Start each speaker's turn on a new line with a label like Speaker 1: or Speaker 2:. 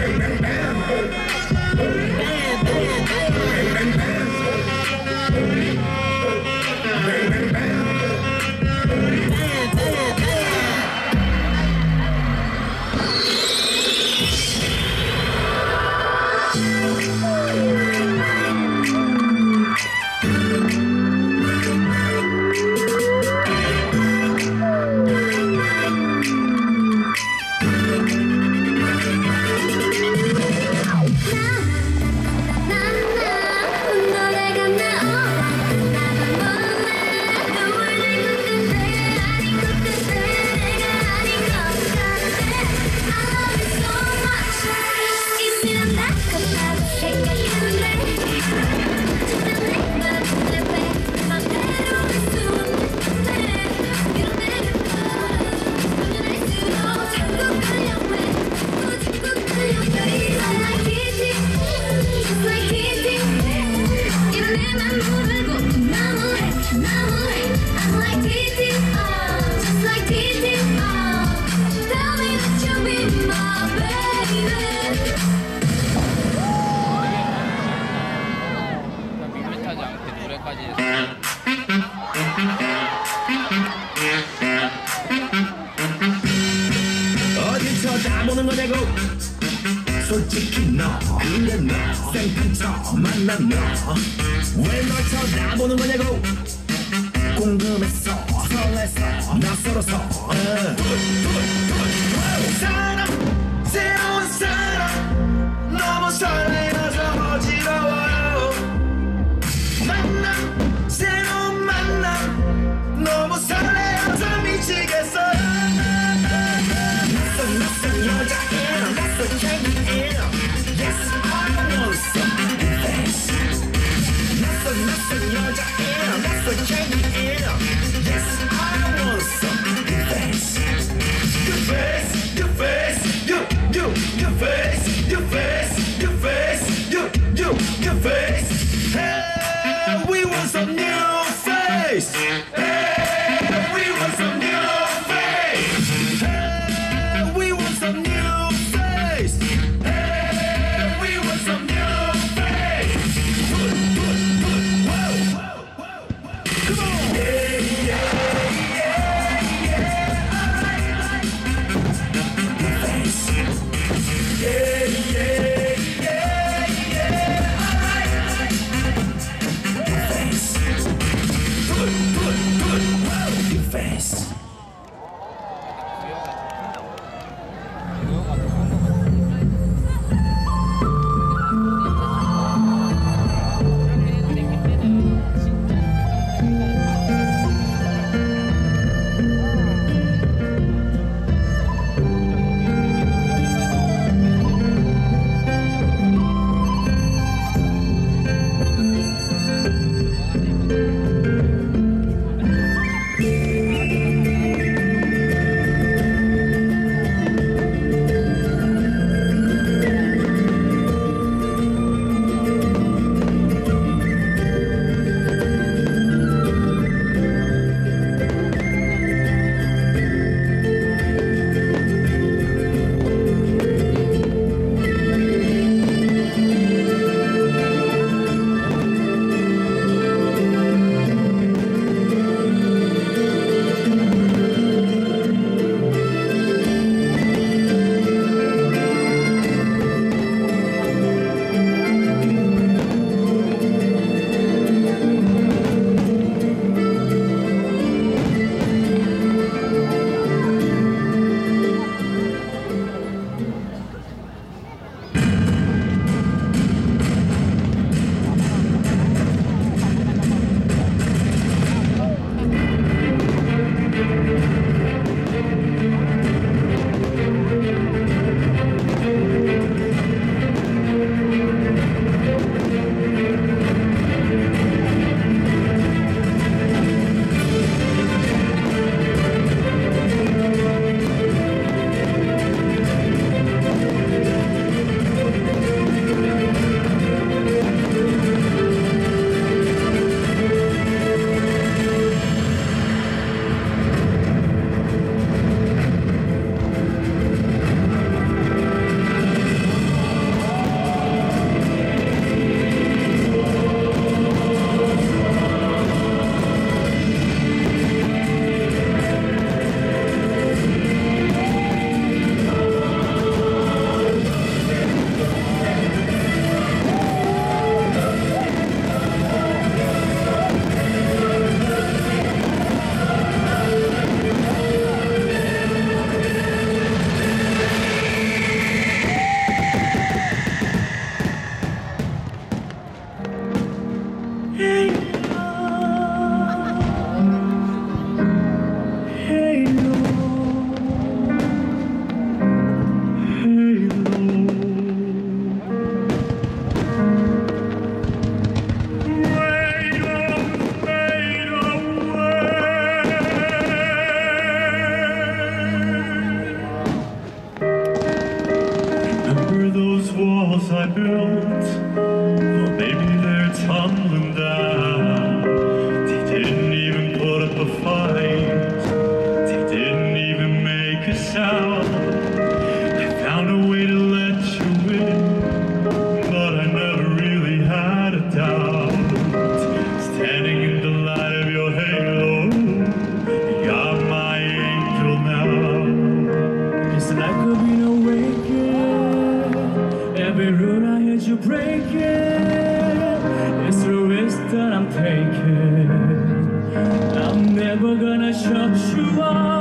Speaker 1: 어딜 쳐다보는 거냐고 솔직히 너 그래 너 생판처 만난 너 왜 널 쳐다보는 거냐고 궁금했어 설레서 낯설어서 사람 새로운 사람 너무 설레어서 어지러워요 만남 새로운 만남 너무 설레어서 미치겠어요 낯선 여자애랑 낯선 향기애랑 Yes I want some face 낯선 여자애랑 낯선 향기애랑 Yes I want some face Your face, your face, your face, your face, your face, your face Hey, we want some new face Hey, we want some new face Hey, we want some new face Hey, we want some new face Come on! Yeah, alright, your face Yeah,
Speaker 2: I built, well, maybe they're tumbling down. They didn't even put up a fight. They didn't even make a sound. I found a way to let you in, but I never really had a doubt. Standing in the light of your halo, you're my angel now.
Speaker 3: It's like I've been awakened. Every rule I heard you breaking. It's the risk that I'm taking. I'm never gonna shut you up.